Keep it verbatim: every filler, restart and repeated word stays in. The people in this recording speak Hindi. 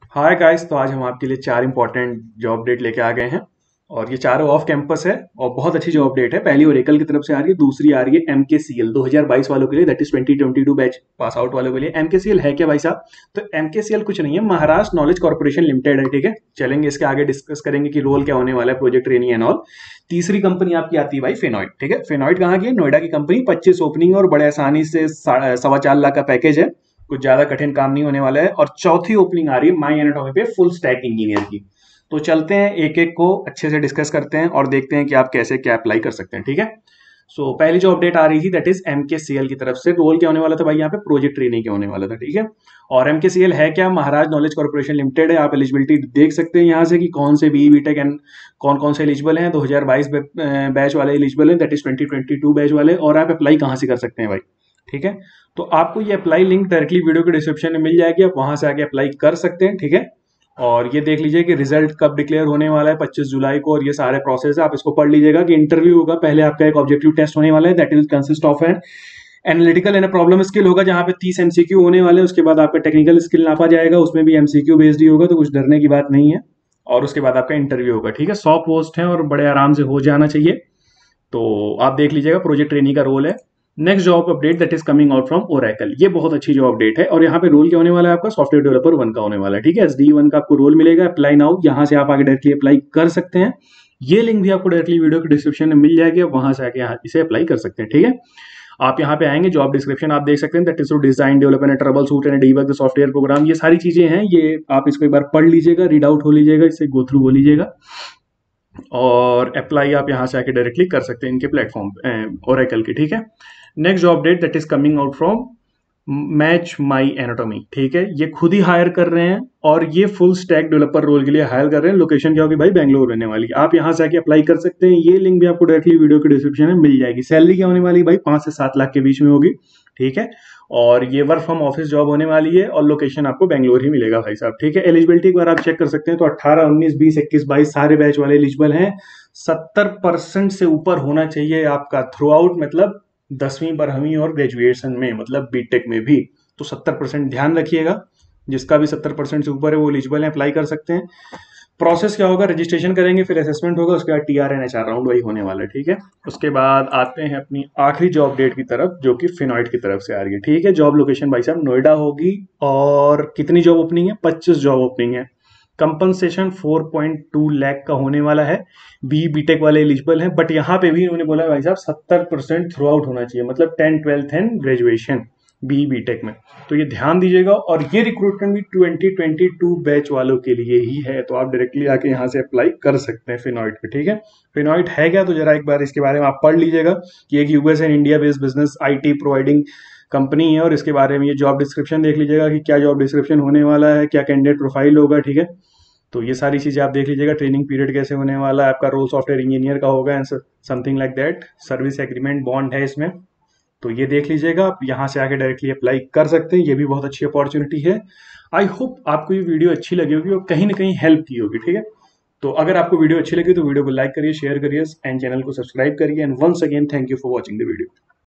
हाय गाइस, तो आज हम आपके लिए चार इंपॉर्टेंट जॉब डेट लेके आ गए हैं। और ये चारों ऑफ कैंपस है और बहुत अच्छी जॉब डेट है। पहली ओरेकल की तरफ से आ रही है, दूसरी आ रही है एमकेसीएल दो हज़ार बाईस वालों के लिए, that is twenty twenty two batch pass out वालों के लिए। एमकेसीएल है क्या भाई साहब? तो एमकेसीएल कुछ नहीं है, महाराष्ट्र नॉलेज कॉर्पोरेशन लिमिटेड है। ठीक है, चलेंगे इसके आगे डिस्कस करेंगे कि रोल क्या होने वाला है, प्रोजेक्ट ट्रेनिंग एंड ऑल। तीसरी कंपनी आपकी आती है भाई फिनॉइट। ठीक है, फिनॉइट कहाँ की है? नोएडा की कंपनी। पच्चीस ओपनिंग और बड़े आसानी से सा- सवा चार लाख का पैकेज है। कुछ ज्यादा कठिन काम नहीं होने वाला है। और चौथी ओपनिंग आ रही है माई एनाटॉमी पे, फुल स्टैक इंजीनियर की। तो चलते हैं, एक एक को अच्छे से डिस्कस करते हैं और देखते हैं कि आप कैसे क्या अप्लाई कर सकते हैं। ठीक है, सो so, पहली जो अपडेट आ रही थी दैट इज एमकेसीएल की तरफ से। रोल क्या होने वाला था भाई यहाँ पे? प्रोजेक्ट ट्रेनिंग क्या होने वाला था। ठीक है, और एमकेसीएल है क्या? महाराज नॉलेज कॉर्पोरेशन लिमिटेड है। आप एलिजिबिलिटी देख सकते हैं यहाँ से कि कौन से बी बीटेक एंड कौन कौन से एलिजिबल हैं। दो हज़ार बाईस बैच वाले एलिजिबल हैं, that is twenty twenty two batch वाले। और आप अप्लाई कहाँ से कर सकते हैं भाई? ठीक है, तो आपको ये अप्लाई लिंक डायरेक्टली वीडियो के डिस्क्रिप्शन में मिल जाएगी, आप वहां से आके अप्लाई कर सकते हैं। ठीक है, और ये देख लीजिए कि रिजल्ट कब डिक्लेयर होने वाला है, पच्चीस जुलाई को। और ये सारे प्रोसेस है, आप इसको पढ़ लीजिएगा कि इंटरव्यू होगा। पहले आपका एक ऑब्जेक्टिव टेस्ट होने वाला है, that will consist of an analytical and problem skill होगा, जहां पे तीस एमसीक्यू होने वाले हैं। उसके बाद आपका टेक्निकल स्किल नापा जाएगा, उसमें भी एमसीक्यू बेस्ड ही होगा, तो कुछ डरने की बात नहीं है। और उसके बाद आपका इंटरव्यू होगा। ठीक है, सौ पोस्ट है और बड़े आराम से हो जाना चाहिए। तो आप देख लीजिएगा, प्रोजेक्ट ट्रेनिंग का रोल है। Next job update that is coming out from Oracle. ये बहुत अच्छी जॉब अपडेट है और यहाँ पे रोल क्या होने वाला है आपका? सॉफ्टवेयर डेवलपर वन का होने वाला है। ठीक है, एस डी वन का आपको रोल मिलेगा। अप्लाई नाउ, यहाँ से आप आगे डायरेक्टली अप्लाई कर सकते हैं। ये लिंक भी आपको डायरेक्टली वीडियो के डिस्क्रिप्शन में मिल जाएगी, आप वहां से आके यहाँ इसे अप्लाई कर सकते हैं। ठीक है, आप यहाँ पे आएंगे, जॉब डिस्क्रिप्शन आप देख सकते हैं, that is to design development and troubleshoot and debug the software program. ये सारी चीजें हैं, ये आप इसको एक बार पढ़ लीजिएगा, रीड आउट हो लीजिएगा, इसे गो थ्रू हो लीजिएगा। और अप्लाई आप यहाँ से आके डायरेक्टली कर सकते हैं इनके प्लेटफॉर्म ओरेकल के। ठीक है, next job date that is coming out from match my anatomy. ठीक है, ये खुद ही हायर कर रहे हैं और ये फुल स्टैक डेवलपर रोल के लिए हायर कर रहे हैं। लोकेशन क्या होगी भाई? बेंगलोर रहने वाली। आप यहाँ से आके अप्लाई कर सकते हैं, ये लिंक भी आपको डायरेक्टली वीडियो के डिस्क्रिप्शन में मिल जाएगी। सैलरी क्या होने वाली भाई? पांच से सात लाख के बीच में होगी। ठीक है, और ये वर्क फ्रॉम ऑफिस जॉब होने वाली है और लोकेशन आपको बेंगलोर ही मिलेगा भाई साहब। ठीक है, एलिजिबिलिटी एक बार आप चेक कर सकते हैं, तो अट्ठारह, उन्नीस, बीस, इक्कीस, बाईस सारे बैच वाले एलिजिबल हैं। सत्तर परसेंट से ऊपर होना चाहिए आपका थ्रू आउट, मतलब दसवीं बारहवीं और ग्रेजुएशन में, मतलब बीटेक में भी। तो सत्तर परसेंट ध्यान रखिएगा, जिसका भी सत्तर परसेंट से ऊपर है वो एलिजिबल है, अप्लाई कर सकते हैं। प्रोसेस क्या होगा? रजिस्ट्रेशन करेंगे, फिर असेसमेंट होगा, उसके बाद टीआर एंड एचआर राउंड वही होने वाला है। ठीक है, उसके बाद आते हैं अपनी आखिरी जॉब डेट की तरफ, जो कि फिनॉइट की तरफ से आ रही है। ठीक है, जॉब लोकेशन भाई साहब नोएडा होगी। और कितनी जॉब ओपनिंग है? पच्चीस जॉब ओपनिंग है। कंपनसेशन चार पॉइंट दो लाख का होने वाला है। बी बीटेक वाले एलिजिबल हैं, बट यहाँ पे भी उन्होंने बोला भाई साहब सत्तर परसेंट थ्रू आउट होना चाहिए, मतलब ten twelfth and graduation B B Tech में। तो ये ध्यान दीजिएगा। और ये रिक्रूटमेंट भी ट्वेंटी ट्वेंटी टू बैच वालों के लिए ही है, तो आप डायरेक्टली आके यहाँ से अप्लाई कर सकते हैं फिनॉइट पे। ठीक है, फिनॉइट है क्या? तो जरा एक बार इसके बारे में आप पढ़ लीजिएगा कि एक US and India based business IT providing company है। और इसके बारे में ये जॉब डिस्क्रिप्शन देख लीजिएगा कि क्या जॉब डिस्क्रिप्शन होने वाला है, क्या कैंडिडेट प्रोफाइल होगा। ठीक है, तो ये सारी चीजें आप देख लीजिएगा। ट्रेनिंग पीरियड कैसे होने वाला है, आपका रोल सॉफ्टवेयर इंजीनियर का होगा and something like that. Service agreement bond है इसमें, तो ये देख लीजिएगा। आप यहाँ से आके डायरेक्टली अप्लाई कर सकते हैं, ये भी बहुत अच्छी अपॉर्चुनिटी है। आई होप आपको ये वीडियो अच्छी लगी होगी और कहीं ना कहीं हेल्प की होगी। ठीक है, तो अगर आपको वीडियो अच्छी लगी तो वीडियो को लाइक करिए, शेयर करिए एंड चैनल को सब्सक्राइब करिए। And once again thank you for watching the video.